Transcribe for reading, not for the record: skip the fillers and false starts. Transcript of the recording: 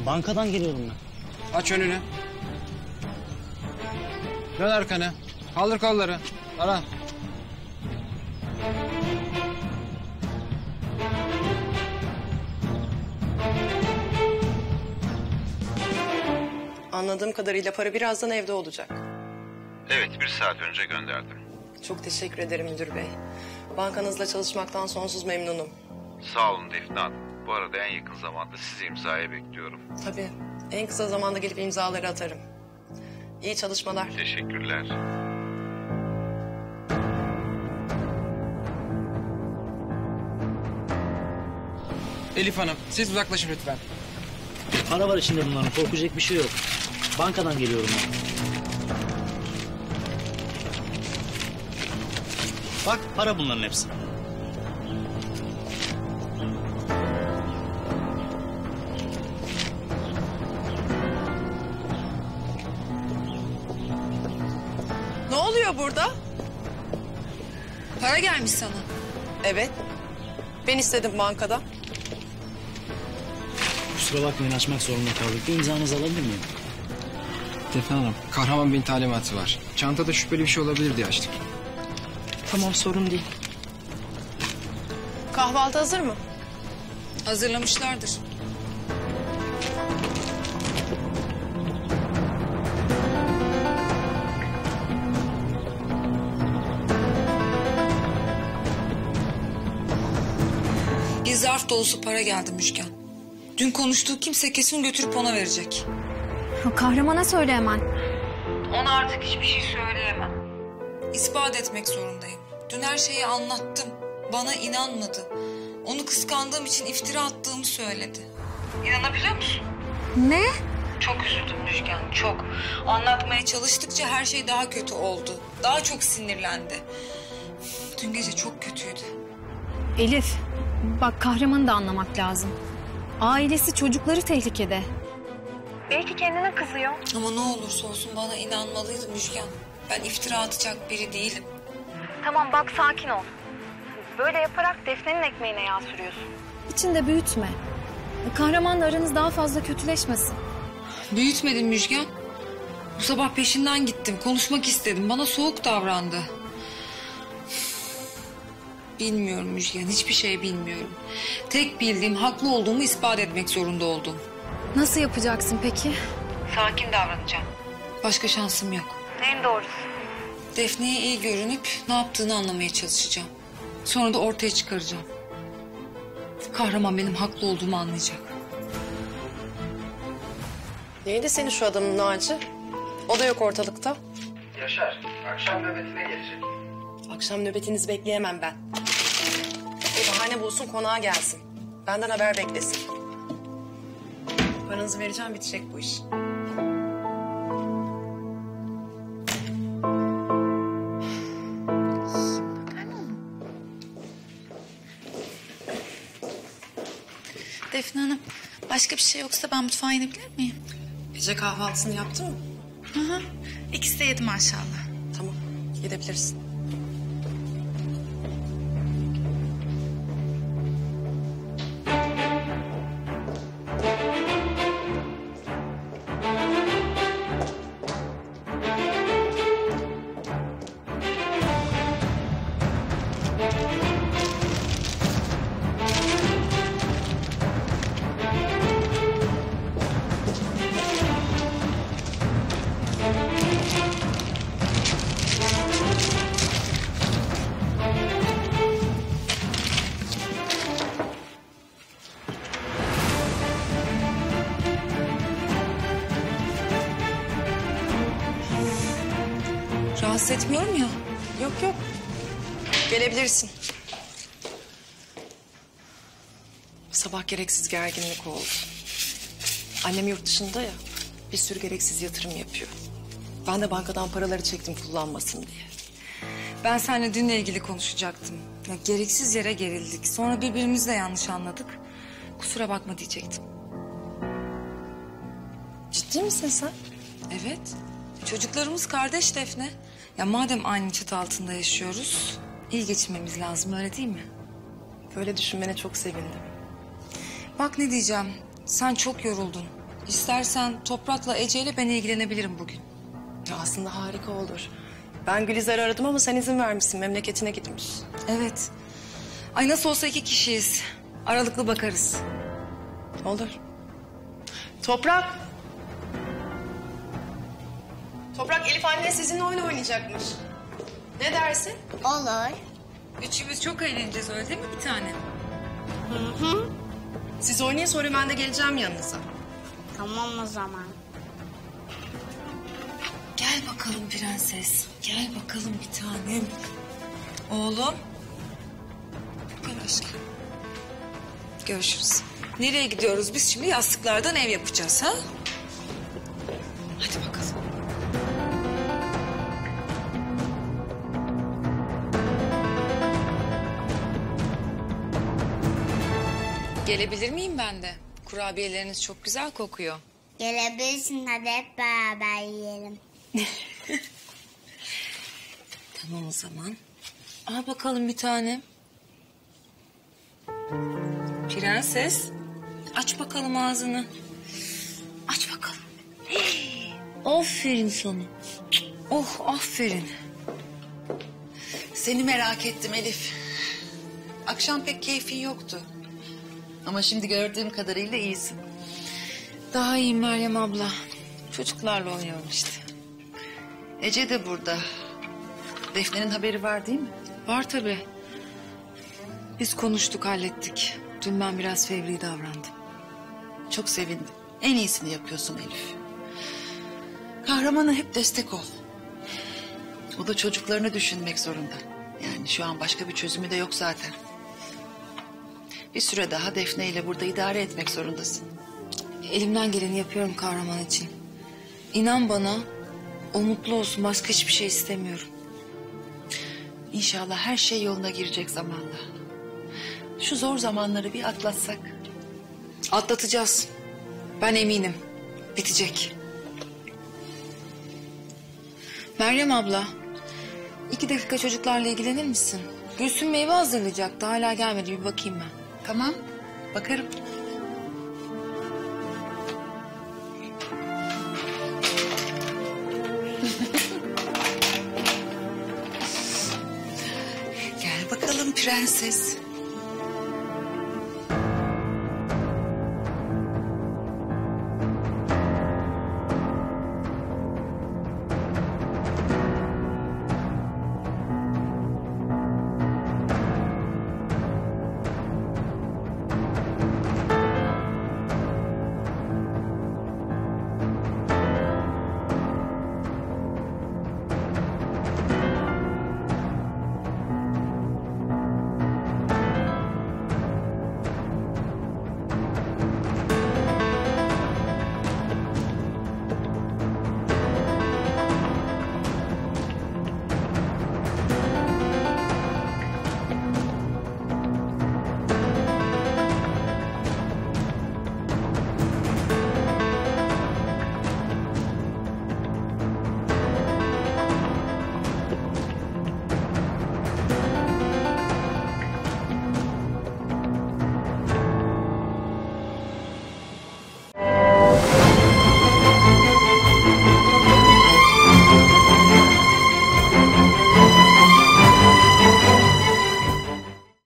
Bankadan geliyorum ben. Aç önünü. Dön arkanı. Kaldır kolları. Ara. Anladığım kadarıyla para birazdan evde olacak. Evet, 1 saat önce gönderdim. Çok teşekkür ederim müdür bey. Bankanızla çalışmaktan sonsuz memnunum. Sağ olun Defne Hanım. Bu arada en yakın zamanda sizi imzaya bekliyorum. Tabii. En kısa zamanda gelip imzaları atarım. İyi çalışmalar. Teşekkürler. Elif Hanım, siz uzaklaşın lütfen. Para var içinde bunların. Korkacak bir şey yok. Bankadan geliyorum ben. Bak para bunların hepsi. Ne oluyor burada? Para gelmiş sana. Evet. Ben istedim bankadan. Kusura bakmayın açmak zorunda kaldık. Bir imzanızı alabilir miyim? Defne Hanım, Kahraman Bey'in talimatı var. Çantada şüpheli bir şey olabilir diye açtık. Tamam, sorun değil. Kahvaltı hazır mı? Hazırlamışlardır. Bir zarf dolusu para geldi Müjgan. Dün konuştuğu kimse kesin götürüp ona verecek. Kahramana söyle hemen. Ona artık hiçbir şey söyleyemem. İspat etmek zorundayım. Dün her şeyi anlattım. Bana inanmadı. Onu kıskandığım için iftira attığımı söyledi. İnanabiliyor musun? Ne? Çok üzüldüm Müjgan, çok. Anlatmaya çalıştıkça her şey daha kötü oldu. Daha çok sinirlendi. Dün gece çok kötüydü. Elif, bak Kahraman'ı da anlamak lazım. Ailesi, çocukları tehlikede. Belki kendine kızıyor. Ama ne olursa olsun bana inanmalıydı Müjgan. Ben iftira atacak biri değilim. Tamam bak sakin ol. Böyle yaparak Defne'nin ekmeğine yağ sürüyorsun. İçinde büyütme. Kahramanla aranız daha fazla kötüleşmesin. Büyütmedim Müjgan. Bu sabah peşinden gittim. Konuşmak istedim. Bana soğuk davrandı. Bilmiyorum Müjgan. Hiçbir şey bilmiyorum. Tek bildiğim haklı olduğumu ispat etmek zorunda oldum. Nasıl yapacaksın peki? Sakin davranacağım. Başka şansım yok. En doğrusu. Defne'ye iyi görünüp ne yaptığını anlamaya çalışacağım. Sonra da ortaya çıkaracağım. Kahraman benim haklı olduğumu anlayacak. Neydi senin şu adamın Naci? O da yok ortalıkta. Yaşar, akşam nöbetine gelecek. Akşam nöbetinizi bekleyemem ben. Bir bahane bulsun konağa gelsin. Benden haber beklesin. Paranızı vereceğim, bitecek bu iş. Defne Hanım, başka bir şey yoksa ben mutfağa inebilir miyim? Gece kahvaltısını yaptı mı? Hı hı. İkisi de yedi maşallah. Tamam, gidebilirsin. Rahatsız etmiyorum ya. Yok yok. Gelebilirsin. Sabah gereksiz gerginlik oldu. Annem yurt dışında ya. Bir sürü gereksiz yatırım yapıyor. Ben de bankadan paraları çektim kullanmasın diye. Ben seninle dünle ilgili konuşacaktım. Ya, gereksiz yere gerildik. Sonra birbirimizi de yanlış anladık. Kusura bakma diyecektim. Ciddi misin sen? Evet. Çocuklarımız kardeş Defne. Ya madem aynı çatı altında yaşıyoruz, iyi geçinmemiz lazım, öyle değil mi? Böyle düşünmene çok sevindim. Bak ne diyeceğim. Sen çok yoruldun. İstersen Toprak'la Ece'yle ben ilgilenebilirim bugün. Ya aslında harika olur. Ben Gülizar'ı aradım ama sen izin vermişsin. Memleketine gitmiş. Evet. Ay nasıl olsa 2 kişiyiz. Aralıklı bakarız. Olur. Toprak. Toprak, Elif anne sizinle oyun oynayacakmış. Ne dersin? Olur. Üçümüz çok eğleneceğiz öyle değil mi bir tane? Siz oynayın, sonra ben de geleceğim yanınıza. Tamam o zaman. Gel bakalım prenses. Gel bakalım bir tanem. Oğlum. Gel aşkım. Görüşürüz. Nereye gidiyoruz biz şimdi? Yastıklardan ev yapacağız ha? Hadi bakalım. Gelebilir miyim ben de? Kurabiyeleriniz çok güzel kokuyor. Gelebilirsin, hadi hep beraber yiyelim. Tamam o zaman. Al bakalım bir tane. Prenses. Aç bakalım ağzını. Aç bakalım. Hey, aferin sana. Oh aferin. Seni merak ettim Elif. Akşam pek keyfin yoktu. Ama şimdi gördüğüm kadarıyla iyisin. Daha iyiyim Meryem abla. Çocuklarla oynuyorum işte. Ece de burada. Defne'nin haberi var değil mi? Var tabii. Biz konuştuk, hallettik. Dün ben biraz fevri davrandım. Çok sevindim. En iyisini yapıyorsun Elif. Kahramana hep destek ol. O da çocuklarını düşünmek zorunda. Yani şu an başka bir çözümü de yok zaten. Bir süre daha Defne ile burada idare etmek zorundasın. Elimden geleni yapıyorum kahraman için. İnan bana, o mutlu olsun. Başka hiçbir şey istemiyorum. İnşallah her şey yoluna girecek zamanla. Şu zor zamanları bir atlatsak. Atlatacağız. Ben eminim. Bitecek. Meryem abla, 2 dakika çocuklarla ilgilenir misin? Gülsüm meyve hazırlayacaktı. Hala gelmedi. Bir bakayım ben. Tamam, bakarım. Gel bakalım prenses.